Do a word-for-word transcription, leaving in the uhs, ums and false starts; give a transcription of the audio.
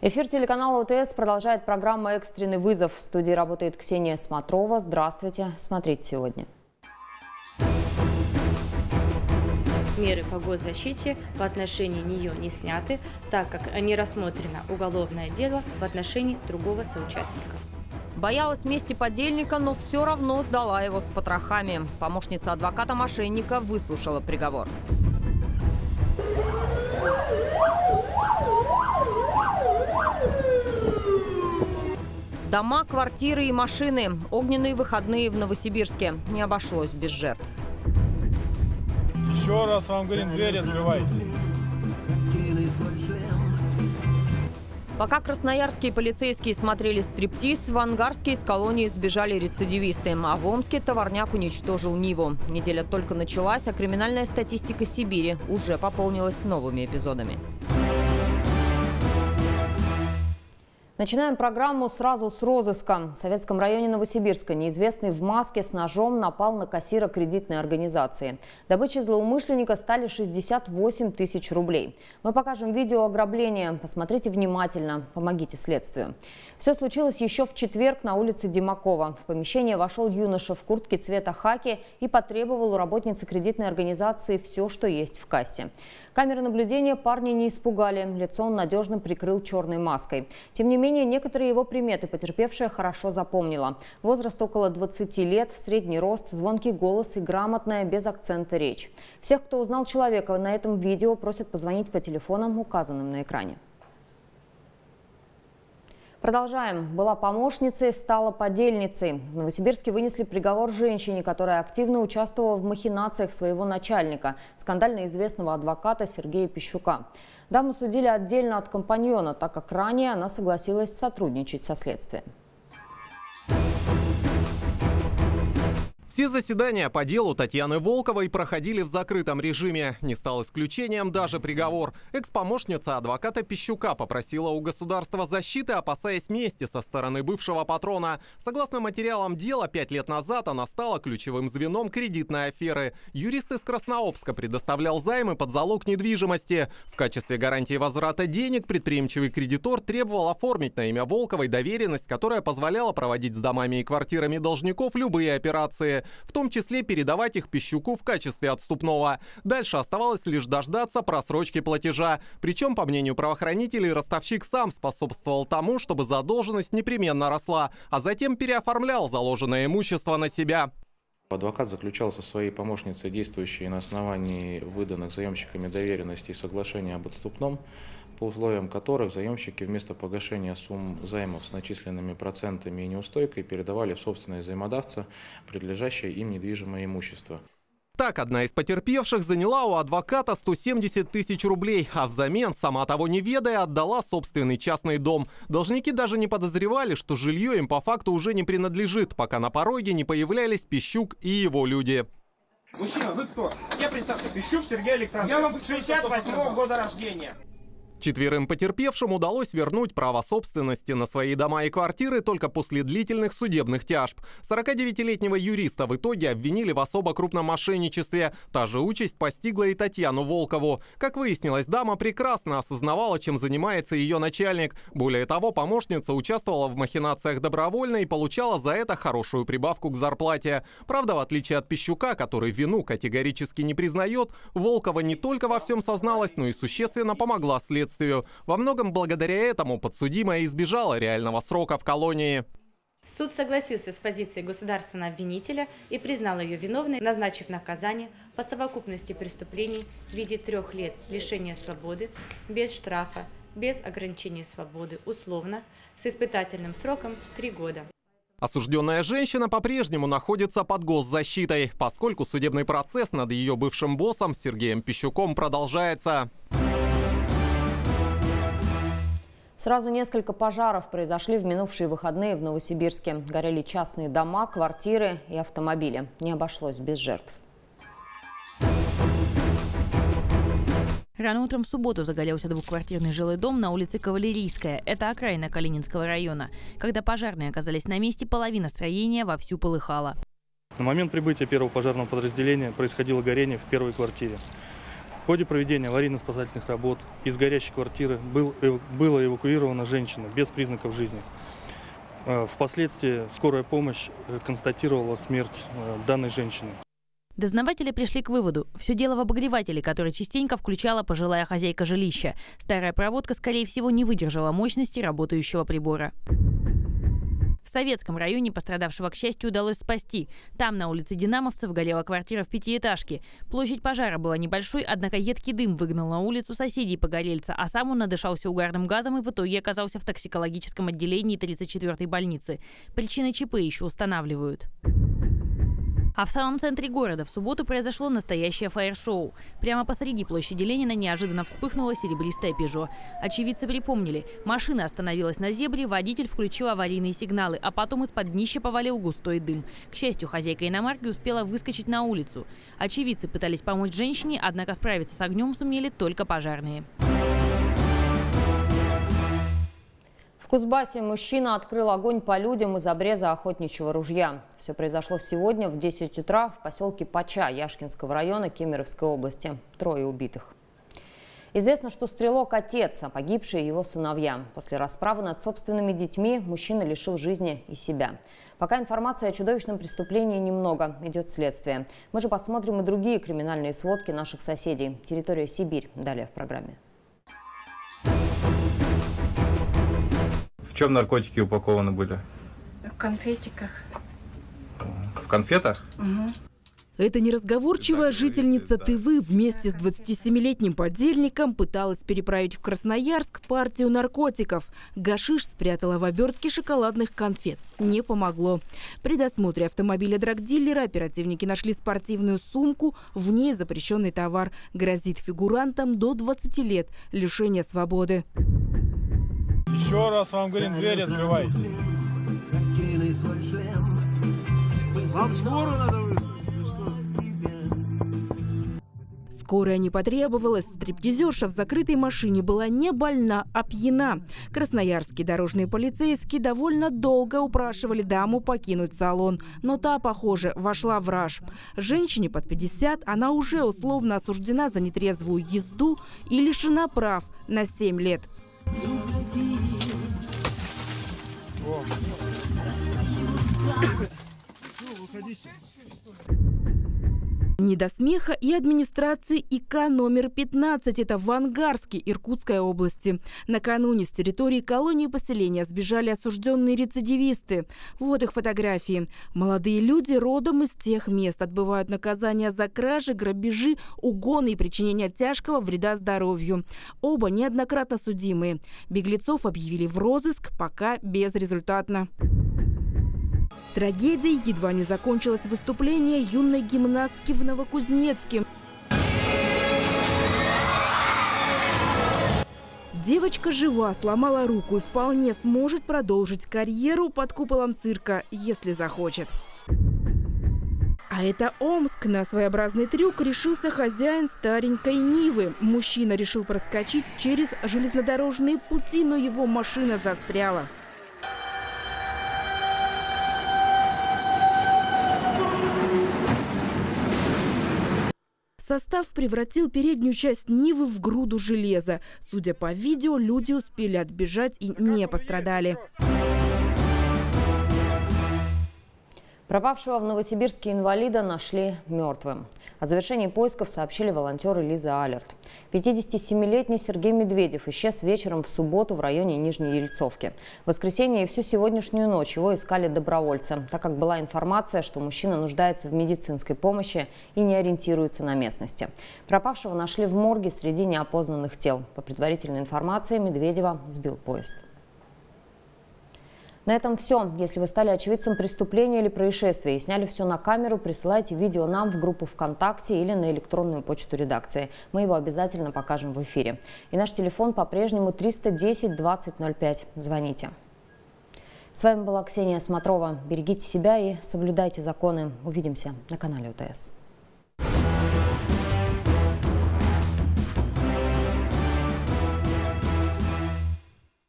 Эфир телеканала ОТС продолжает программа «Экстренный вызов». В студии работает Ксения Смотрова. Здравствуйте. Смотрите сегодня. Меры по госзащите по отношению нее не сняты, так как не рассмотрено уголовное дело в отношении другого соучастника. Боялась мести подельника, но все равно сдала его с потрохами. Помощница адвоката-мошенника выслушала приговор. Дома, квартиры и машины. Огненные выходные в Новосибирске. Не обошлось без жертв. Еще раз вам говорим, дверь открывайте. Пока красноярские полицейские смотрели стриптиз, в Ангарске из колонии сбежали рецидивисты, а в Омске товарняк уничтожил Ниву. Неделя только началась, а криминальная статистика Сибири уже пополнилась новыми эпизодами. Начинаем программу сразу с розыска. В Советском районе Новосибирска неизвестный в маске с ножом напал на кассира кредитной организации. Добычей злоумышленника стали шестьдесят восемь тысяч рублей. Мы покажем видео ограбления. Посмотрите внимательно. Помогите следствию. Все случилось еще в четверг на улице Димакова. В помещение вошел юноша в куртке цвета хаки и потребовал у работницы кредитной организации все, что есть в кассе. Камеры наблюдения парня не испугали. Лицо он надежно прикрыл черной маской. Тем не менее, некоторые его приметы потерпевшая хорошо запомнила. Возраст около двадцати лет, средний рост, звонкий голос и грамотная, без акцента речь. Всех, кто узнал человека на этом видео, просят позвонить по телефонам, указанным на экране. Продолжаем. Была помощницей, стала подельницей. В Новосибирске вынесли приговор женщине, которая активно участвовала в махинациях своего начальника, скандально известного адвоката Сергея Пищука. Даму судили отдельно от компаньона, так как ранее она согласилась сотрудничать со следствием. Все заседания по делу Татьяны Волковой проходили в закрытом режиме. Не стал исключением даже приговор. Экс-помощница адвоката Пищука попросила у государства защиты, опасаясь мести со стороны бывшего патрона. Согласно материалам дела, пять лет назад она стала ключевым звеном кредитной аферы. Юрист из Краснообска предоставлял займы под залог недвижимости. В качестве гарантии возврата денег предприимчивый кредитор требовал оформить на имя Волковой доверенность, которая позволяла проводить с домами и квартирами должников любые операции, в том числе передавать их Пищуку в качестве отступного. Дальше оставалось лишь дождаться просрочки платежа. Причем, по мнению правоохранителей, ростовщик сам способствовал тому, чтобы задолженность непременно росла, а затем переоформлял заложенное имущество на себя. Адвокат заключал со своей помощницей, действующей на основании выданных заемщиками доверенностей, соглашения об отступном, по условиям которых заемщики вместо погашения сумм займов с начисленными процентами и неустойкой передавали в собственность взаимодавца прилежащее им недвижимое имущество. Так, одна из потерпевших заняла у адвоката сто семьдесят тысяч рублей, а взамен, сама того не ведая, отдала собственный частный дом. Должники даже не подозревали, что жилье им по факту уже не принадлежит, пока на пороге не появлялись Пищук и его люди. Мужчина, вы кто? Я представься, Пищук Сергей Александрович. Я вам шестьдесят восьмого года рождения. Четверым потерпевшим удалось вернуть право собственности на свои дома и квартиры только после длительных судебных тяжб. сорокадевятилетнего юриста в итоге обвинили в особо крупном мошенничестве. Та же участь постигла и Татьяну Волкову. Как выяснилось, дама прекрасно осознавала, чем занимается ее начальник. Более того, помощница участвовала в махинациях добровольно и получала за это хорошую прибавку к зарплате. Правда, в отличие от Пищука, который вину категорически не признает, Волкова не только во всем созналась, но и существенно помогла следствию. Во многом благодаря этому подсудимая избежала реального срока в колонии. Суд согласился с позицией государственного обвинителя и признал ее виновной, назначив наказание по совокупности преступлений в виде трех лет лишения свободы, без штрафа, без ограничения свободы, условно, с испытательным сроком три года. Осужденная женщина по-прежнему находится под госзащитой, поскольку судебный процесс над ее бывшим боссом Сергеем Пищуком продолжается. Сразу несколько пожаров произошли в минувшие выходные в Новосибирске. Горели частные дома, квартиры и автомобили. Не обошлось без жертв. Рано утром в субботу загорелся двухквартирный жилой дом на улице Кавалерийская. Это окраина Калининского района. Когда пожарные оказались на месте, половина строения вовсю полыхала. На момент прибытия первого пожарного подразделения происходило горение в первой квартире. В ходе проведения аварийно-спасательных работ из горящей квартиры был, э, была эвакуирована женщина без признаков жизни. Э, впоследствии скорая помощь э, констатировала смерть э, данной женщины. Дознаватели пришли к выводу. Все дело в обогревателе, который частенько включала пожилая хозяйка жилища. Старая проводка, скорее всего, не выдержала мощности работающего прибора. В Советском районе пострадавшего, к счастью, удалось спасти. Там, на улице Динамовцев, горела квартира в пятиэтажке. Площадь пожара была небольшой, однако едкий дым выгнал на улицу соседей погорельца, а сам он надышался угарным газом и в итоге оказался в токсикологическом отделении тридцать четвёртой больницы. Причины ЧП еще устанавливают. А в самом центре города в субботу произошло настоящее фаер-шоу. Прямо посреди площади Ленина неожиданно вспыхнула серебристая «Пежо». Очевидцы припомнили, машина остановилась на зебре, водитель включил аварийные сигналы, а потом из-под днища повалил густой дым. К счастью, хозяйка иномарки успела выскочить на улицу. Очевидцы пытались помочь женщине, однако справиться с огнем сумели только пожарные. В Кузбассе мужчина открыл огонь по людям из обреза охотничьего ружья. Все произошло сегодня в десять утра в поселке Пача Яшкинского района Кемеровской области. Трое убитых. Известно, что стрелок – отец, а погибшие его сыновья. После расправы над собственными детьми мужчина лишил жизни и себя. Пока информации о чудовищном преступлении немного, идет следствие. Мы же посмотрим и другие криминальные сводки наших соседей. Территория Сибирь. Далее в программе. В чем наркотики упакованы были? В конфетиках. В конфетах? Угу. Эта неразговорчивая жительница Тывы вместе с двадцатисемилетним подельником пыталась переправить в Красноярск партию наркотиков. Гашиш спрятала в обертке шоколадных конфет. Не помогло. При досмотре автомобиля драгдилера оперативники нашли спортивную сумку. В ней запрещенный товар. Грозит фигурантам до двадцати лет лишения свободы. Еще раз вам говорим, дверь открывайте. Вам скорую надо вызвать? Скорая не потребовалась. Стриптизерша в закрытой машине была не больна, а пьяна. Красноярские дорожные полицейские довольно долго упрашивали даму покинуть салон. Но та, похоже, вошла в раж. Женщине под пятьдесят, она уже условно осуждена за нетрезвую езду и лишена прав на семь лет. Не до смеха и администрации ИК номер пятнадцать. Это в Ангарске Иркутской области. Накануне с территории колонии поселения сбежали осужденные рецидивисты. Вот их фотографии. Молодые люди родом из тех мест отбывают наказания за кражи, грабежи, угоны и причинение тяжкого вреда здоровью. Оба неоднократно судимые. Беглецов объявили в розыск, пока безрезультатно. Трагедией едва не закончилось выступление юной гимнастки в Новокузнецке. Девочка жива, сломала руку и вполне сможет продолжить карьеру под куполом цирка, если захочет. А это Омск. На своеобразный трюк решился хозяин старенькой Нивы. Мужчина решил проскочить через железнодорожные пути, но его машина застряла. Состав превратил переднюю часть Нивы в груду железа. Судя по видео, люди успели отбежать и не пострадали. Пропавшего в Новосибирске инвалида нашли мертвым. О завершении поисков сообщили волонтеры Лиза Алерт. пятидесятисемилетний Сергей Медведев исчез вечером в субботу в районе Нижней Ельцовки. В воскресенье и всю сегодняшнюю ночь его искали добровольцы, так как была информация, что мужчина нуждается в медицинской помощи и не ориентируется на местности. Пропавшего нашли в морге среди неопознанных тел. По предварительной информации, Медведева сбил поезд. На этом все. Если вы стали очевидцем преступления или происшествия и сняли все на камеру, присылайте видео нам в группу ВКонтакте или на электронную почту редакции. Мы его обязательно покажем в эфире. И наш телефон по-прежнему триста десять двадцать ноль пять. Звоните. С вами была Ксения Смотрова. Берегите себя и соблюдайте законы. Увидимся на канале УТС.